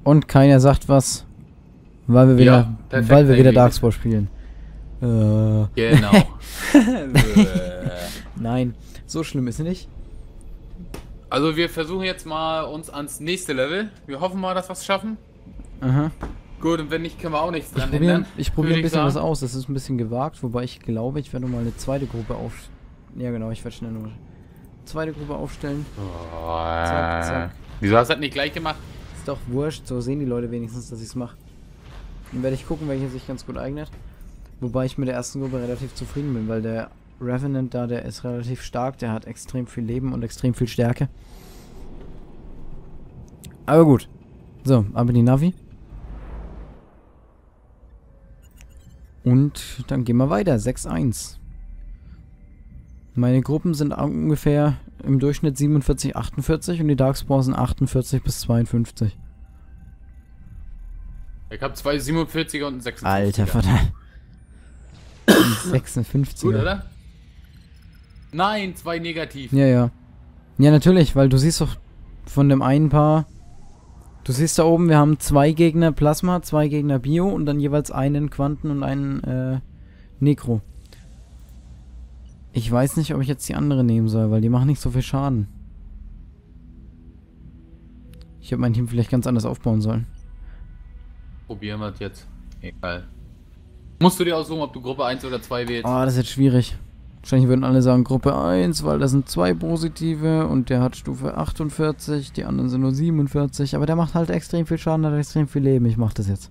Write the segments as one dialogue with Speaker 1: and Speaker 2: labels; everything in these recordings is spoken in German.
Speaker 1: Und keiner sagt was, weil wir wieder,
Speaker 2: perfekt,
Speaker 1: weil wir wieder
Speaker 2: irgendwie.
Speaker 1: Darkspore spielen.
Speaker 2: Genau.
Speaker 1: Nein, so schlimm ist es nicht.
Speaker 2: Also wir versuchen jetzt mal uns ans nächste Level. Wir hoffen mal, dass wir es schaffen.
Speaker 1: Aha.
Speaker 2: Gut, und wenn nicht, können wir auch nichts dran
Speaker 1: Ich probiere
Speaker 2: würde
Speaker 1: ein bisschen was
Speaker 2: sagen.
Speaker 1: aus. Das ist ein bisschen gewagt, wobei ich glaube, ich werde mal eine zweite Gruppe aufstellen. Ja genau, ich werde schnell eine zweite Gruppe aufstellen. Zack, zack.
Speaker 2: Wieso hast du das nicht gleich gemacht?
Speaker 1: Ist doch wurscht, so sehen die Leute wenigstens, dass ich es mache. Dann werde ich gucken, welche sich ganz gut eignet. Wobei ich mit der ersten Gruppe relativ zufrieden bin, weil der Revenant da, der ist relativ stark, der hat extrem viel Leben und extrem viel Stärke. Aber gut. So, aber die Navi. Und dann gehen wir weiter. 6-1. Meine Gruppen sind ungefähr im Durchschnitt 47, 48 und die Darkspore sind 48 bis 52.
Speaker 2: Ich habe zwei 47er und einen 56er.
Speaker 1: Alter Vater. 56er.
Speaker 2: Gut, oder? Nein, zwei negativ.
Speaker 1: Ja, ja. Ja, natürlich, weil du siehst doch von dem einen Paar. Du siehst da oben, wir haben 2 Gegner Plasma, 2 Gegner Bio und dann jeweils einen Quanten und einen Necro. Ich weiß nicht, ob ich jetzt die andere nehmen soll, weil die machen nicht so viel Schaden. Ich hätte mein Team vielleicht ganz anders aufbauen sollen.
Speaker 2: Probieren wir es jetzt. Egal. Musst du dir aussuchen, ob du Gruppe 1 oder 2 wählst.
Speaker 1: Oh, das ist jetzt schwierig. Wahrscheinlich würden alle sagen Gruppe 1, weil das sind 2 positive und der hat Stufe 48, die anderen sind nur 47, aber der macht halt extrem viel Schaden, hat extrem viel Leben. Ich mach das jetzt.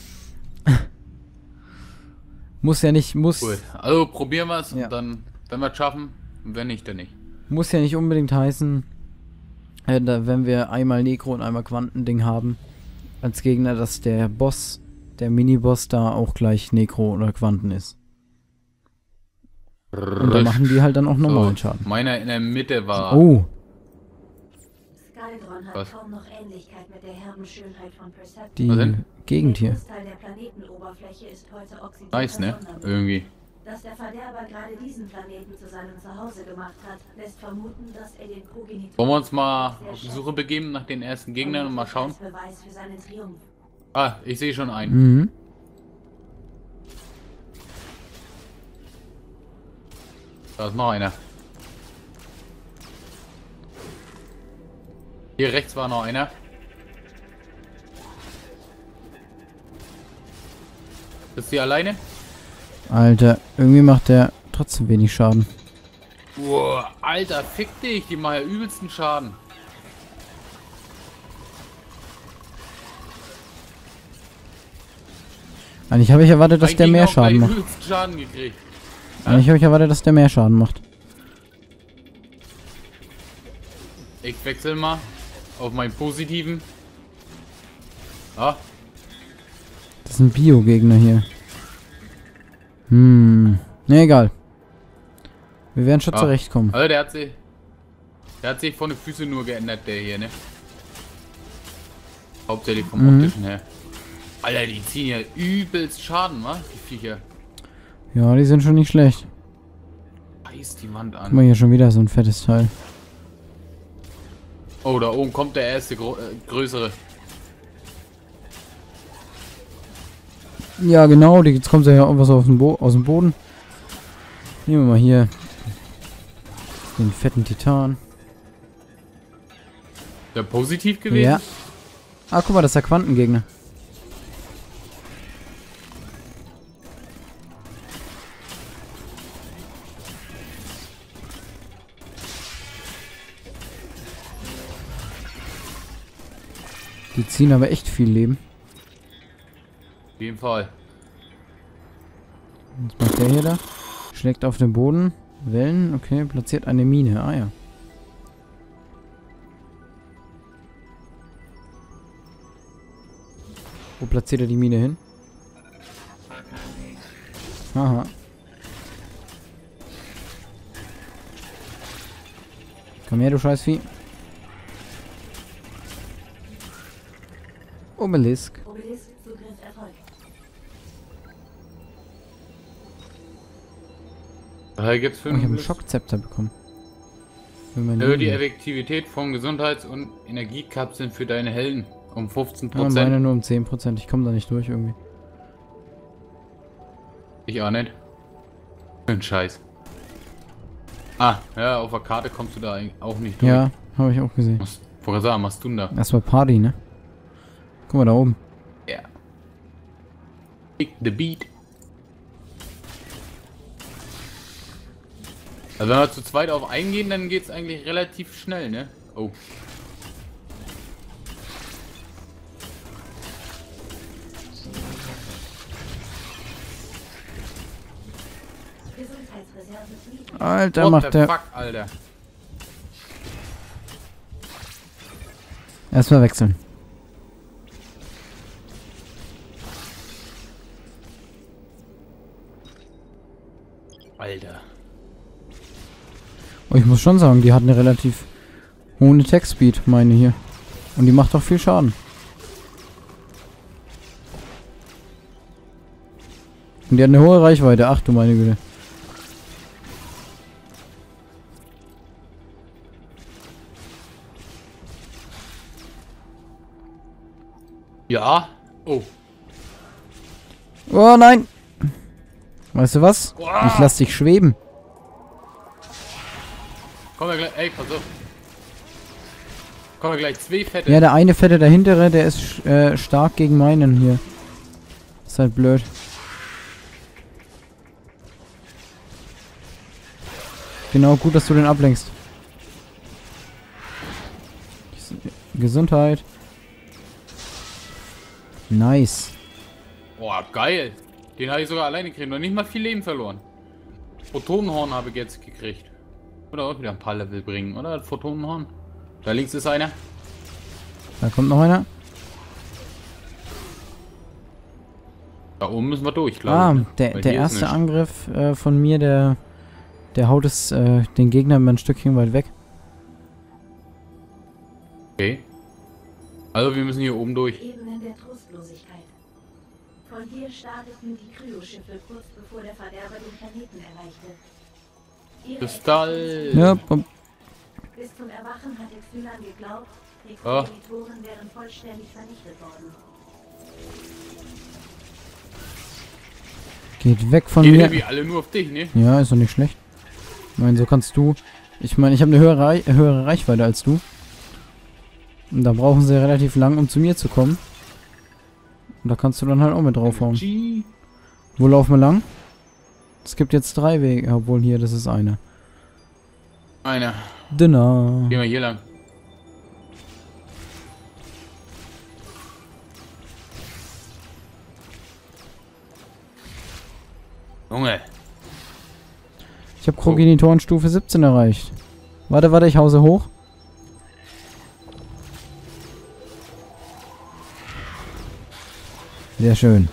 Speaker 1: Muss ja nicht,
Speaker 2: Cool. Also probieren wir es
Speaker 1: Ja.
Speaker 2: und dann, wenn wir es schaffen, und wenn nicht, dann nicht.
Speaker 1: muss ja nicht unbedingt heißen, wenn wir einmal Necro und einmal Quantending haben, als Gegner, dass der Boss, der Miniboss da auch gleich Necro oder Quanten ist. Und da machen die halt dann auch normalen Schaden.
Speaker 2: Meiner in der Mitte war.
Speaker 1: Oh,
Speaker 3: Skaldron hat
Speaker 2: Was?
Speaker 3: kaum noch Ähnlichkeit mit der herben Schönheit von Persephone.
Speaker 1: die
Speaker 2: Was denn?
Speaker 1: Gegend
Speaker 3: Der
Speaker 1: hier.
Speaker 3: Großteil der Planetenoberfläche ist heute oxidiert.
Speaker 2: Nice, ne? Irgendwie.
Speaker 3: Dass der Verderber gerade diesen Planeten zu seinem Zuhause gemacht hat, lässt vermuten, dass er den Progenitor...
Speaker 2: Wollen wir uns mal auf die Suche begeben nach den ersten Gegnern und mal schauen?
Speaker 3: Als Beweis für seinen Triumph.
Speaker 2: Ah, ich sehe schon einen.
Speaker 1: Mhm.
Speaker 2: Da ist noch einer. Hier rechts war noch einer. Ist die alleine?
Speaker 1: Alter, irgendwie macht der trotzdem wenig Schaden.
Speaker 2: Boah, Alter, fick dich, die machen ja übelsten Schaden.
Speaker 1: Eigentlich habe ich erwartet, dass
Speaker 2: Ein
Speaker 1: der
Speaker 2: Gegner
Speaker 1: mehr
Speaker 2: auch gleich
Speaker 1: Schaden macht.
Speaker 2: übelsten Schaden gekriegt.
Speaker 1: Eigentlich habe ich erwartet, dass der mehr Schaden macht.
Speaker 2: Ich wechsle mal auf meinen positiven. Ah,
Speaker 1: Das sind Bio-Gegner hier. Ne, egal. Wir werden schon
Speaker 2: Ah.
Speaker 1: zurechtkommen.
Speaker 2: also der hat sich von den Füßen nur geändert, der hier, ne? Hauptsächlich vom optischen her. Alter, die ziehen ja übelst Schaden, wa? Die Viecher.
Speaker 1: Ja, die sind schon nicht schlecht.
Speaker 2: Reiß die Wand
Speaker 1: Guck mal,
Speaker 2: an.
Speaker 1: hier schon wieder so ein fettes Teil.
Speaker 2: Oh, da oben kommt der erste größere.
Speaker 1: Ja, genau, jetzt kommt ja auch was aus dem Boden. Nehmen wir mal hier den fetten Titan.
Speaker 2: Der positiv gewesen?
Speaker 1: Ja. Ah, guck mal, das ist der Quantengegner. Die ziehen aber echt viel Leben.
Speaker 2: Auf jeden Fall.
Speaker 1: Was macht der hier da? Schlägt auf den Boden. Wellen, okay, platziert eine Mine. Ah ja. Wo platziert er die Mine hin? Aha. Komm her, du Scheißvieh. Obelisk.
Speaker 3: Obelisk-Zugriff erfolgt.
Speaker 2: Da gibt's
Speaker 1: Oh, ich habe einen
Speaker 2: 5.
Speaker 1: Schockzepter bekommen. Für mein
Speaker 2: Erhöhe die
Speaker 1: Leben.
Speaker 2: Effektivität von Gesundheits- und Energiekapseln für deine Helden. Um
Speaker 1: Ja,
Speaker 2: 15%.
Speaker 1: meine nur um 10%. Ich komme da nicht durch irgendwie.
Speaker 2: Ich auch nicht. Ein Scheiß. Ah, ja, auf der Karte kommst du da auch nicht durch.
Speaker 1: Ja, habe ich auch gesehen.
Speaker 2: Vorher sagen, was tun da?
Speaker 1: Erstmal Party, ne? Guck mal da oben.
Speaker 2: Ja. Kick the beat. Also wenn wir zu zweit auf eingehen, dann geht's eigentlich relativ schnell, ne? Oh.
Speaker 3: Gesundheitsreserve friedlich.
Speaker 1: Alter,
Speaker 2: What
Speaker 1: macht
Speaker 2: the
Speaker 1: der.
Speaker 2: fuck, Alter.
Speaker 1: Erstmal wechseln.
Speaker 2: Alter.
Speaker 1: Oh, ich muss schon sagen, die hat eine relativ hohe Attack-Speed, meine hier. Und die macht auch viel Schaden. Und die hat eine hohe Reichweite. Ach du meine Güte.
Speaker 2: Ja. Oh.
Speaker 1: Oh nein! Weißt du was?
Speaker 2: Uah.
Speaker 1: Ich lass dich schweben.
Speaker 2: Komm ja gleich. Ey, pass auf. Kommen gleich zwei Fette.
Speaker 1: Ja, der eine Fette, der hintere, der ist stark gegen meinen hier. Ist halt blöd. Genau, gut, dass du den ablenkst. Gesundheit. Nice.
Speaker 2: Boah, geil. Den habe ich sogar alleine gekriegt. Noch nicht mal viel Leben verloren. Photonenhorn habe ich jetzt gekriegt. Oder auch wieder ein paar Level bringen, oder? Das Photonenhorn. Da links ist einer.
Speaker 1: Da kommt noch einer.
Speaker 2: Da oben müssen wir durch, glaube
Speaker 1: Ah,
Speaker 2: ich. Ne?
Speaker 1: der
Speaker 2: Weil hier ist
Speaker 1: erste
Speaker 2: nichts.
Speaker 1: Angriff von mir, der haut es den Gegner immer ein Stückchen weit weg.
Speaker 2: Okay. Also wir müssen hier oben durch.
Speaker 3: Ebenen der Trostlosigkeit. Von hier starteten die Kryoschiffe kurz bevor der Verderber den Planeten erreichte. Ihre
Speaker 2: Kristall.
Speaker 3: Existenz-
Speaker 1: Ja,
Speaker 3: Bis zum Erwachen hat Exylan geglaubt, die
Speaker 2: Ah.
Speaker 3: Kommilitonen wären vollständig vernichtet worden.
Speaker 1: geht weg von
Speaker 2: Die
Speaker 1: mir.
Speaker 2: irgendwie alle nur auf dich, ne?
Speaker 1: Ja, ist doch nicht schlecht. Ich meine, so kannst du... Ich meine, ich habe eine höhere Reichweite als du. Und da brauchen sie relativ lang, um zu mir zu kommen. Und da kannst du dann halt auch mit draufhauen.
Speaker 2: G.
Speaker 1: Wo laufen wir lang? Es gibt jetzt 3 Wege, obwohl hier, das ist einer.
Speaker 2: Einer.
Speaker 1: Dinner.
Speaker 2: Gehen wir hier lang. Junge.
Speaker 1: Ich habe Progenitoren Stufe 17 erreicht. Warte, ich hause hoch. Sehr schön.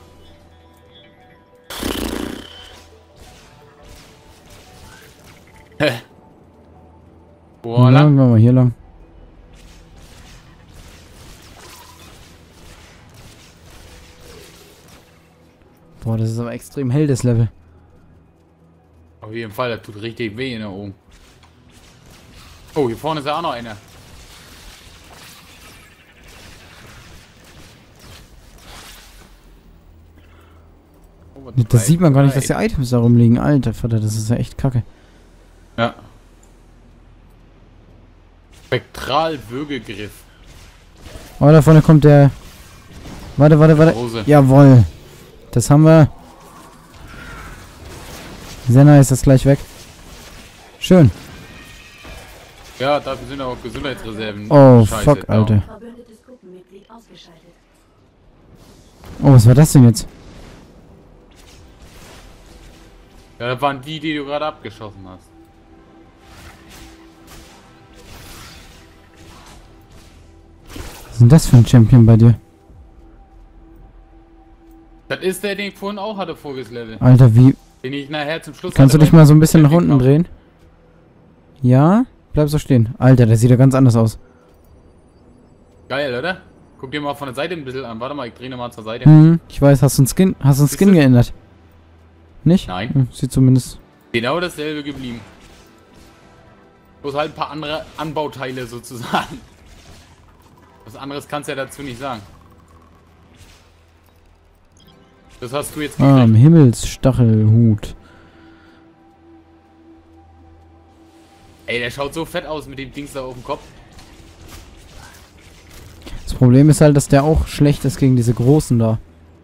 Speaker 2: Boah,
Speaker 1: Lang
Speaker 2: lang.
Speaker 1: wir mal hier lang. Boah, das ist aber extrem hell, das Level.
Speaker 2: Auf jeden Fall, das tut richtig weh in der oben. Oh, hier vorne ist ja auch noch einer. Oh, was
Speaker 1: Das
Speaker 2: drei,
Speaker 1: sieht man gar nicht,
Speaker 2: drei.
Speaker 1: dass die Items da rumliegen. Alter Vater, das ist ja echt kacke.
Speaker 2: Ja. Spektralwürgegriff.
Speaker 1: Oh, da vorne kommt der... Warte.
Speaker 2: Rose.
Speaker 1: Jawohl. Das haben wir. Sehr nice, das ist gleich weg. Schön.
Speaker 2: Ja, dafür sind auch Gesundheitsreserven.
Speaker 1: Oh,
Speaker 2: Scheiße,
Speaker 1: fuck,
Speaker 2: down.
Speaker 1: Alter.
Speaker 3: Verbündetes Gruppenmitglied ausgeschaltet.
Speaker 1: Oh, was war das denn jetzt?
Speaker 2: Ja, das waren die, die du gerade abgeschossen hast.
Speaker 1: Was ist denn das für ein Champion bei dir?
Speaker 2: Das ist der, den ich vorhin auch hatte, voriges Level.
Speaker 1: Alter, wie...
Speaker 2: Den ich nachher zum Schluss
Speaker 1: Kannst du
Speaker 2: hatte,
Speaker 1: dich mal so ein bisschen nach
Speaker 2: weil-
Speaker 1: unten drehen? Ja? Bleib so stehen. Alter, der sieht ja ganz anders aus.
Speaker 2: Geil, oder? Guck dir mal von der Seite ein bisschen an. Warte mal, ich drehe mal zur Seite.
Speaker 1: Hm, ich weiß, hast du einen Skin
Speaker 2: Siehst du?
Speaker 1: geändert? Nicht?
Speaker 2: Nein.
Speaker 1: Hm, sieht zumindest...
Speaker 2: Genau dasselbe geblieben. Bloß halt ein paar andere Anbauteile sozusagen. Was anderes kannst du ja dazu nicht sagen. Das hast du jetzt
Speaker 1: Ah,
Speaker 2: gekriegt.
Speaker 1: Himmelsstachelhut.
Speaker 2: Ey, der schaut so fett aus mit dem Dings da auf dem Kopf.
Speaker 1: Das Problem ist halt, dass der auch schlecht ist gegen diese Großen da.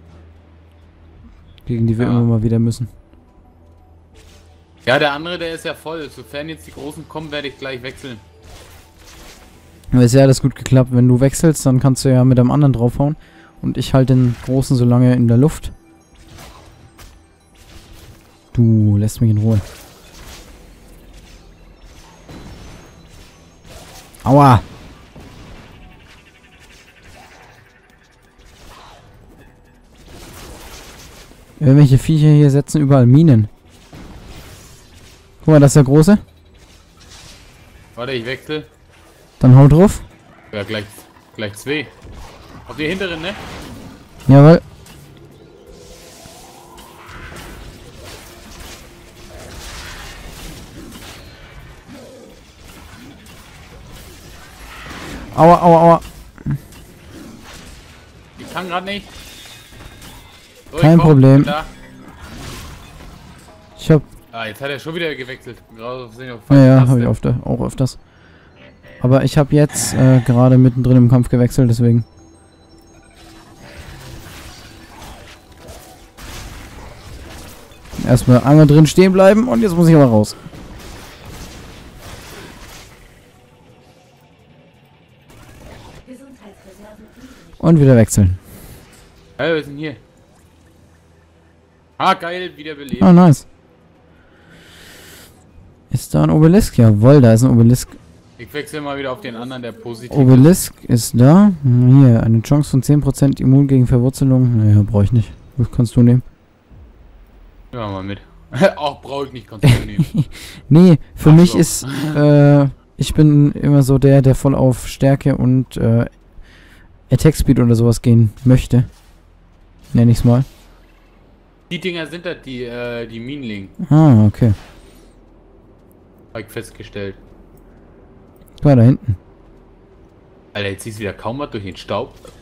Speaker 1: Gegen die wir
Speaker 2: Ja.
Speaker 1: immer mal wieder müssen.
Speaker 2: Ja, der andere, der ist ja voll. Sofern jetzt die Großen kommen, werde ich gleich wechseln.
Speaker 1: Aber ist ja alles gut geklappt. Wenn du wechselst, dann kannst du ja mit einem anderen draufhauen. Und ich halte den Großen so lange in der Luft. Du lässt mich in Ruhe. Aua! Irgendwelche Viecher hier setzen überall Minen. Guck mal, das ist der Große.
Speaker 2: Warte, ich wechsle.
Speaker 1: Dann hau drauf.
Speaker 2: Ja, gleich zwei. Auf die hinteren, ne?
Speaker 1: Jawohl. Aua, aua, aua.
Speaker 2: Ich kann gerade nicht. So,
Speaker 1: Kein
Speaker 2: ich komm,
Speaker 1: Problem.
Speaker 2: bin da.
Speaker 1: Ich hab...
Speaker 2: Ah, jetzt hat er schon wieder gewechselt. Gerade auf den
Speaker 1: Ja, habe ich auch öfters. Aber ich habe jetzt gerade mittendrin im Kampf gewechselt, deswegen. Erstmal einmal drin stehen bleiben und jetzt muss ich aber raus.
Speaker 3: Gesundheitsreserven übrig.
Speaker 1: Und wieder wechseln.
Speaker 2: Hey, wir sind hier. Ah, geil, wiederbelebt.
Speaker 1: Oh, nice. Ist da ein Obelisk? Jawohl, da ist ein Obelisk.
Speaker 2: Ich wechsle mal wieder auf den anderen, der positiv
Speaker 1: Obelisk ist da. Hier, eine Chance von 10% immun gegen Verwurzelung. Naja, brauche ich nicht. Das kannst du nehmen.
Speaker 2: ist. Ja, mal mit. Auch brauche ich nicht, kannst du nehmen.
Speaker 1: Nee, für
Speaker 2: Ach
Speaker 1: mich
Speaker 2: so.
Speaker 1: ist, ich bin immer so der voll auf Stärke und Attack Speed oder sowas gehen möchte. Nenn ich's mal.
Speaker 2: Die Dinger sind das, die Minenling.
Speaker 1: Ah, okay.
Speaker 2: Hab ich festgestellt.
Speaker 1: Guck mal da hinten.
Speaker 2: Alter, jetzt siehst du wieder kaum was durch den Staub.